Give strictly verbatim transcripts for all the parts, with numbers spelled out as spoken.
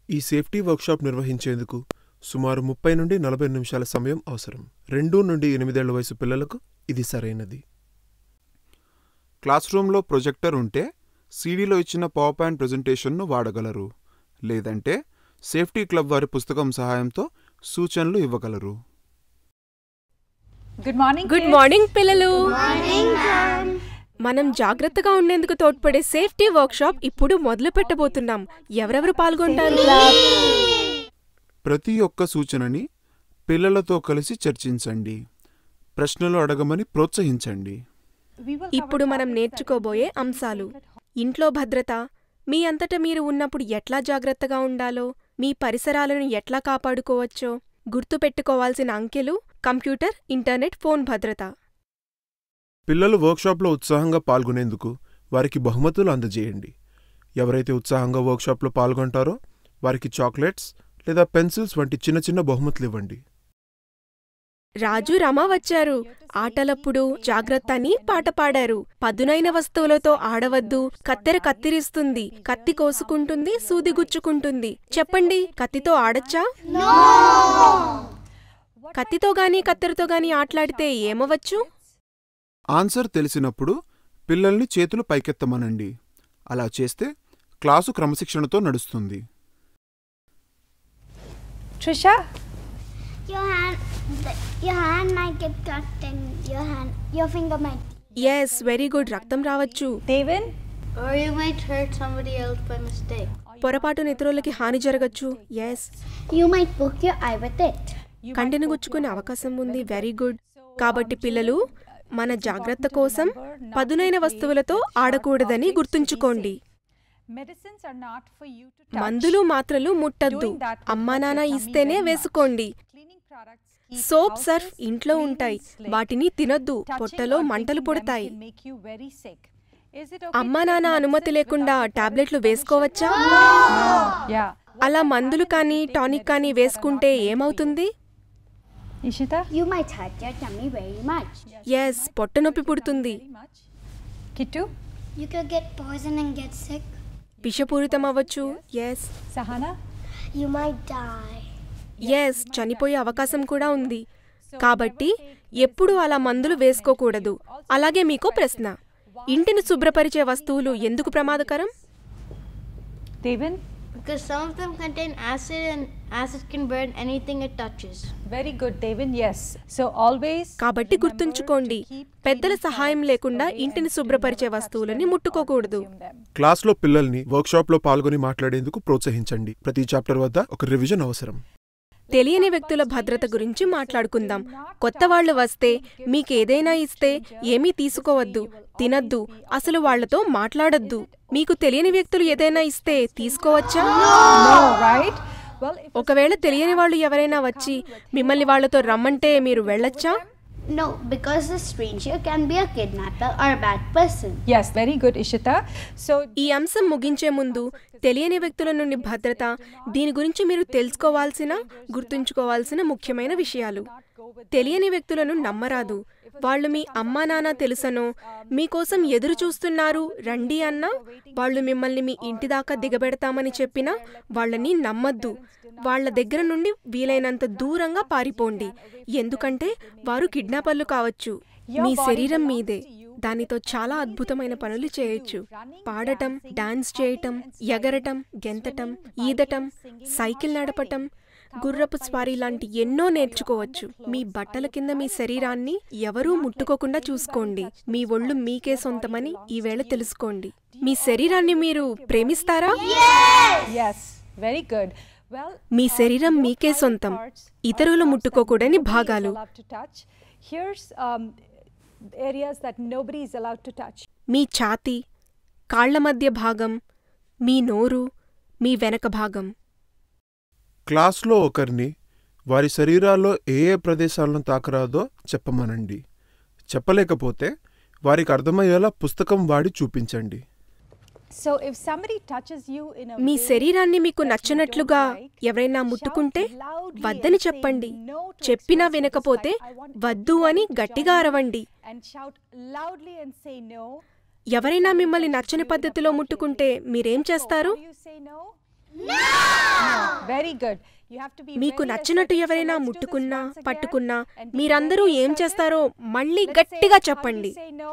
ఈ safety workshop నిర్వహించేందుకు సుమారు ముప్పై నుండి నలభై నిమిషాల సమయం అవసరం. రెండు నుండి ఎనిమిదేళ్ల వయసు పిల్లలకు ఇది సరైనది. క్లాస్ రూమ్లో ప్రొజెక్టర్ ఉంటే సీడీలో ఇచ్చిన పవర్ పాయింట్ ప్రెజెంటేషన్ను వాడగలరు. లేదంటే సేఫ్టీ క్లబ్ వారి పుస్తకం సహాయంతో సూచనలు ఇవ్వగలరు. గుడ్ మార్నింగ్ గుడ్ మార్నింగ్ పిల్లలు. మార్నింగ్. మనం జాగ్రత్తగా ఉండేందుకు తోడ్పడే సేఫ్టీ వర్క్షాప్ ఇప్పుడు మొదలు పెట్టబోతున్నాం. ఎవరెవరు పాల్గొంటారు? ప్రతి ఒక్క సూచనని పిల్లలతో కలిసి చర్చించండి. ప్రశ్నలు అడగమని ప్రోత్సహించండి. ఇప్పుడు మనం నేర్చుకోబోయే అంశాలు: ఇంట్లో భద్రత, మీ అంతట మీరు ఉన్నప్పుడు ఎట్లా జాగ్రత్తగా ఉండాలో, మీ పరిసరాలను ఎట్లా కాపాడుకోవచ్చో, గుర్తుపెట్టుకోవాల్సిన అంకెలు, కంప్యూటర్, ఇంటర్నెట్, ఫోన్ భద్రత. పిల్లలు వర్క్షాప్లో ఉత్సాహంగా పాల్గొనేందుకు వారికి బహుమతులు అందజేయండి. ఎవరైతే ఉత్సాహంగా వర్క్షాప్లో పాల్గొంటారో వారికి చాక్లెట్స్ లేదా పెన్సిల్స్ వంటి చిన్న చిన్న బహుమతులు ఇవ్వండి. రాజు రమ వచ్చారు. ఆటలప్పుడు జాగ్రత్త అని పాట పాడారు. పదునైన వస్తువులతో ఆడవద్దు, కత్తెర కత్తిరిస్తుంది, కత్తి కోసుకుంటుంది, సూది గుచ్చుకుంటుంది. చెప్పండి, కత్తితో ఆడచ్చా? కత్తితో గాని కత్తెరతో గాని ఆటలాడితే ఏమవచ్చు? ఆన్సర్ తెలిసినప్పుడు పిల్లల్ని చేతులు పైకెత్తమనండి. అలా చేస్తే క్లాసు క్రమశిక్షణతో నడుస్తుంది. Trisha, Your hand, the, your hand might get cut and your hand, your finger might. Yes, very good. రక్తం రావచ్చు. Devin, Or you might hurt somebody else by mistake. పొరపాటున ఇతరులకి హాని జరగచ్చు. Yes. You might poke your eye with it. కంటిని గుచ్చుకునే అవకాశం ఉంది. Very good. కాబట్టి పిల్లలు, మన జాగ్రత్త కోసం పదునైన వస్తువులతో ఆడకూడదని గుర్తుంచుకోండి. medicines are not for you to touch. మందులు మాత్రలు ముట్టద్దు. అమ్మా నాన్న ఇస్తేనే వేసుకోండి. Cleaning products keep soap, houses Surf ఇంట్లో clean ఉంటాయి. and slick. వాటిని తినొద్దు. Touching పొట్టలో or మంటలు drinking them పుడతాయి. can make you very sick. Is it okay అమ్మా to take నాన్న అనుమతి medicines లేకుండా without your టాబ్లెట్లు parents' వేసుకోవచ్చా? permission? Yeah. అలా మందులు కానీ టానిక్ కానీ వేసుకుంటే ఏమవుతుంది? Ishita? You might hurt your tummy very much. Yes, పొట్ట నొప్పి పుడుతుంది. Very much. Kittu? You could get poisoned and get sick. విషపూరితం అవ్వచ్చు. Yes. Sahana? You might die. Yes, చనిపోయే అవకాశం కూడా ఉంది. కాబట్టి ఎప్పుడూ అలా మందులు వేసుకోకూడదు. అలాగే మీకో ప్రశ్న: ఇంటిని శుభ్రపరిచే వస్తువులు ఎందుకు ప్రమాదకరం? Devin? Because some of them contain acid and acid can burn anything it touches. Very good, Devin. Yes. So always. కాబట్టి గుర్తుంచుకోండి, పెద్దల సహాయం లేకుండా ఇంటిని శుభ్రపరిచే వస్తువులని ముట్టుకోకూడదు. క్లాస్లో పిల్లల్ని వర్క్షాప్లో పాల్గొని మాట్లాడేందుకు ప్రోత్సహించండి. ప్రతి చాప్టర్ వద్ద ఒక రివిజన్ అవసరం. తెలియని వ్యక్తుల భద్రత గురించి మాట్లాడుకుందాం. కొత్త వాళ్ళు వస్తే మీకేదైనా ఇస్తే ఏమీ తీసుకోవద్దు, తినద్దు, అసలు వాళ్లతో మాట్లాడొద్దు. మీకు తెలియని వ్యక్తులు ఏదైనా ఇస్తే తీసుకోవచ్చా? No, right? Well, if ఒకవేళ తెలియని వాళ్ళు ఎవరైనా వచ్చి మిమ్మల్ని వాళ్లతో రమ్మంటే మీరు వెళ్ళొచ్చా? No, because the stranger can be a kidnapper or a bad person. yes, very good, Ishita. So ఈ అంశం ముగించే ముందు తెలియని వ్యక్తుల నుండి భద్రత, దీని గురించి మీరు తెలుసుకోవాల్సిన, గుర్తుంచుకోవాల్సిన ముఖ్యమైన విషయాలు. తెలియని వ్యక్తులను నమ్మరాదు. వాళ్ళు మీ అమ్మా నాన్న తెలుసనో, మీకోసం ఎదురు చూస్తున్నారు రండి అన్నా, వాళ్ళు మిమ్మల్ని మీ ఇంటి దాకా దిగబెడతామని చెప్పినా వాళ్ళని నమ్మద్దు. వాళ్ల దగ్గర నుండి వీలైనంత దూరంగా పారిపోండి. ఎందుకంటే వారు కిడ్నాపర్లు కావచ్చు. మీ శరీరం మీదే, దానితో చాలా అద్భుతమైన పనులు చేయొచ్చు. పాడటం, డాన్స్ చేయటం, ఎగరటం, గెంతటం, ఈదటం, సైకిల్ నడపటం, గుర్రపు స్వారీ లాంటి ఎన్నో నేర్చుకోవచ్చు. మీ బట్టల కింద మీ శరీరాన్ని ఎవరూ ముట్టుకోకుండా చూసుకోండి. మీ ఒళ్ళు మీకే సొంతమని ఈవేళ తెలుసుకోండి. మీ శరీరాన్ని మీరు ప్రేమిస్తారా? yes, very good. Well, మీ శరీరం మీకే సొంతం. ఇతరులు ముట్టుకోకూడని భాగాలు. allowed to touch. Here's um, areas that nobody is allowed to touch. మీ ఛాతీ, కాళ్ల మధ్య భాగం, మీ నోరు, మీ వెనక భాగం. క్లాస్లో ఒకరిని వారి శరీరాల్లో ఏ ఏ ప్రదేశాలను తాకరాదో చెప్పమనండి. చెప్పలేకపోతే వారికి అర్థమయ్యేలా పుస్తకం వాడి చూపించండి. So if somebody touches you in a me way శరీరాన్ని మీకు that you నచ్చినట్లుగా don't like, ఎవరైనా ముట్టుకుంటే shout loudly వద్దని and say చెప్పండి. no to చెప్పినా express వినకపోతే your side. I want వద్దు అని everybody to గట్టిగా join అరవండి. and shout loudly and say no. ఎవరైనా మిమ్మల్ని నచ్చని పద్ధతిలో ముట్టుకుంటే మీరేం చేస్తారు? How do you say no? No. Very good. You have to be మీకు very నచ్చినట్టు assertive. ఎవరైనా So let's do this ముట్టుకున్నా once again పట్టుకున్నా and be మీరందరూ very ఏం assertive. చేస్తారో మళ్ళీ Let's గట్టిగా say, how do చెప్పండి. you say no?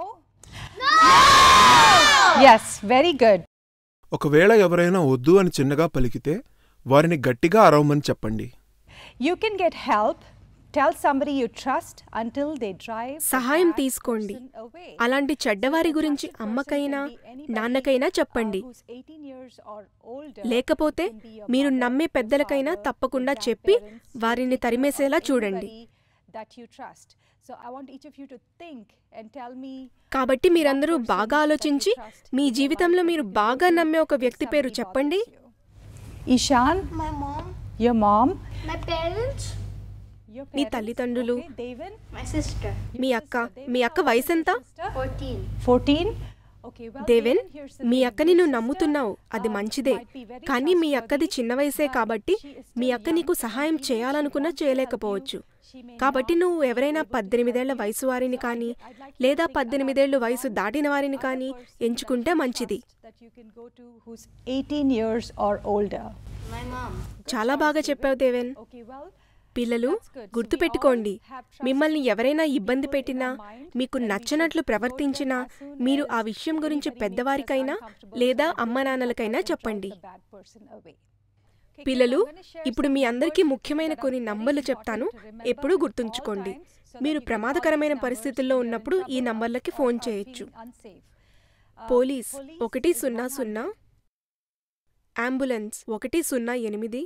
Yes, very good. ఒకవేళ ఎవరైనా వద్దు అని చిన్నగా పలికితే వారిని గట్టిగా అరవమని చెప్పండి. You can get help. Tell somebody you trust until they drive the సహాయం bad తీసుకోండి. person away. అలాంటి చెడ్డవారి So, గురించి attractive అమ్మకైనా person can be anybody, నాన్నకైనా చెప్పండి. uh, who's eighteen years or older. లేకపోతే Can be your మీరు mother, నమ్మే your పెద్దలకైనా father, తప్పకుండా your చెప్పి grandparents, your వారిని teacher, తరిమేసేలా or చూడండి. anybody that you trust. So I want each of you to think and tell me. కాబట్టి మీరందరూ బాగా ఆలోచించి మీ జీవితంలో మీరు బాగా నమ్మే ఒక వ్యక్తి పేరు చెప్పండి. Ishan, My mom, your mom, my parents, your నీ parents, తల్లిదండ్రులు, okay, Devin, My sister. మీ అక్క, మీ అక్క వయసు ఎంత? fourteen. fourteen. Okay, well, దేవెన్, Devin, here's the me thing. అక్కని Your నువ్వు sister, నమ్ముతున్నావు, అది uh, మంచిదే. might be very కానీ మీ అక్కది trustworthy, చిన్న వయసే but కాబట్టి she is మీ still అక్క young నీకు and సహాయం even if she చేయాలనుకున్నా wants to help చేయలేకపోవచ్చు. you, she may కాబట్టి not నువ్వు be ఎవరైనా able to పద్దెనిమిదేళ్ల help you. వయసు వారిని So కానీ I'd- I'd like you to లేదా think about పద్దెనిమిదేళ్లు వయసు one దాటిన వారిని other కానీ person that ఎంచుకుంటే you మంచిది. trust that you can go to who's eighteen years or older. My mom. చాలా బాగా చెప్పావు దేవెన్. Okay, well, పిల్లలు that's good. So we గుర్తుపెట్టుకోండి, all have trust మిమ్మల్ని ఎవరైనా ఇబ్బంది people in పెట్టినా our mind, మీకు and we నచ్చనట్లు should go to them ప్రవర్తించినా as soon మీరు as ఆ విషయం గురించి anybody makes us పెద్దవారికైనా uncomfortable లేదా so that they అమ్మా can నాన్నలకైనా help us and చెప్పండి. drive the bad person away. Okay, పిల్లలు, kids, I'm gonna share ఇప్పుడు some మీ అందరికీ numbers ముఖ్యమైన that are కొన్ని very నంబర్లు important చెప్తాను, to remember ఎప్పుడూ at all గుర్తుంచుకోండి. times so that మీరు you can call ప్రమాదకరమైన these numbers పరిస్థితుల్లో when you're in ఉన్నప్పుడు ఈ trouble నంబర్లకి or- ఫోన్ or చేయొచ్చు. feeling unsafe. Uh, police police ఒకటి is సున్నా one సున్నా, hundred. అంబులెన్స్ ఒకటి సున్నా ఎనిమిది,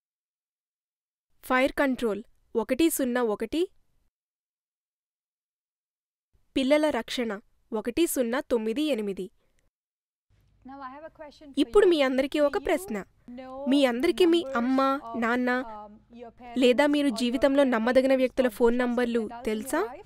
ఫైర్ కంట్రోల్ ఒకటి సున్నా ఒకటి, పిల్లల రక్షణ ఒకటి సున్నా తొమ్మిది ఎనిమిది. Now I have a question for ఇప్పుడు you. మీ అందరికీ ఒక Do ప్రశ్న. you know మీ అందరికీ మీ numbers అమ్మ, of, నాన్న um, your parents లేదా మీరు or your జీవితంలో నమ్మదగిన grandparents వ్యక్తుల or ఫోన్ trusted నంబర్లు adults in your తెలుసా? life?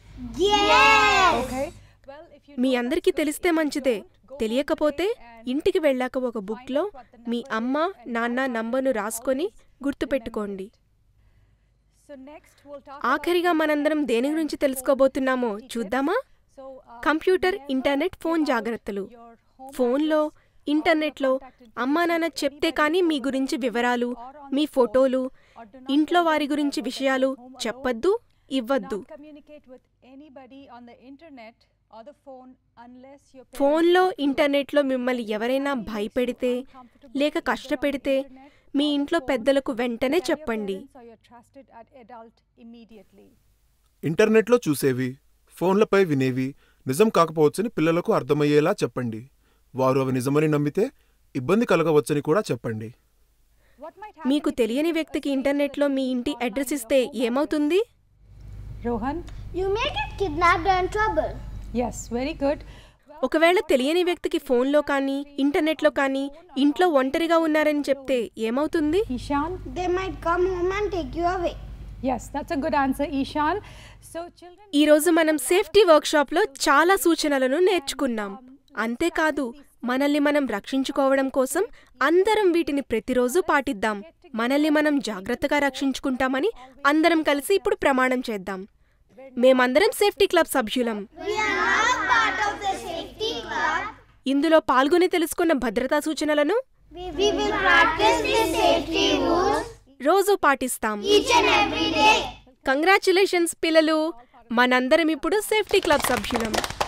yes. Okay. Well, if you మీ know అందరికీ that's good. తెలిస్తే If you మంచిదే. don't, go home తెలియకపోతే today and ఇంటికి వెళ్ళాక ఒక find బుక్లో out what the మీ number అమ్మ, is and నాన్న how hard నంబర్ను it is. రాసుకొని Always గుర్తుపెట్టుకోండి. remember it. So next we'll talk ఆఖరిగా about మనందరం internet దేని and గురించి phone తెలుసుకోబోతున్నామో safety tips. చూద్దామా? So, uh, computer, never internet, phone give out జాగ్రత్తలు. your home ఫోన్లో, address or your ఇంటర్నెట్లో contact అమ్మా నాన్న information to చెప్తే anybody కానీ మీ over the గురించి internet వివరాలు, or on me the phone, ఫోటోలు, or do not ఇంట్లో tell వారి them గురించి ever that విషయాలు you're home alone. చెప్పొద్దు, Do ఇవ్వద్దు. not communicate with anybody on the internet or the phone unless your parents ఫోన్లో, approve. ఇంటర్నెట్లో మిమ్మల్ని If ఎవరైనా somebody makes you భయపెడితే uncomfortable లేక either on the కష్టపెడితే internet me or the ఇంట్లో phone, పెద్దలకు వెంటనే tell your చెప్పండి. parents or your trusted ad- adult immediately. ఇంటర్నెట్లో చూసేవి, ఫోన్లపై వినేవి నిజం కాకపోవచ్చని పిల్లలకు అర్థమయ్యేలా చెప్పండి. వారు అవి నిజమని నమ్మితే ఇబ్బంది కలగవచ్చని కూడా చెప్పండి. What might మీకు happen if తెలియని you వ్యక్తికి escape ఇంటర్నెట్లో the మీ police ఇంటి online అడ్రస్ your ఇస్తే home address? ఏమవుతుంది? Rohan? You may get kidnapped or in trouble. Yes, very good. ఒకవేళ తెలియని వ్యక్తికి ఫోన్లో కానీ ఇంటర్నెట్లో కానీ ఇంట్లో ఒంటరిగా ఉన్నారని చెప్తే ఏమవుతుంది? Ishan? They might come home and take you away. Yes, that's a good answer, Ishan. So children, ఈరోజు మనం సేఫ్టీ వర్క్షాప్లో చాలా సూచనలను నేర్చుకున్నాం. అంతేకాదు, మనల్ని మనం రక్షించుకోవడం కోసం అందరం వీటిని ప్రతిరోజు పాటిద్దాం. మనల్ని మనం జాగ్రత్తగా రక్షించుకుంటామని అందరం కలిసి ఇప్పుడు ప్రమాణం చేద్దాం. మేమందరం సేఫ్టీ క్లబ్ సభ్యులం. We are now part of the safety club. ఇందులో పాల్గొని తెలుసుకున్న భద్రతా సూచనలను We will practice the safety rules రోజు పాటిస్తాం. each and every day. Congratulations పిల్లలు, మనందరం ఇప్పుడు సేఫ్టీ క్లబ్ సభ్యులం.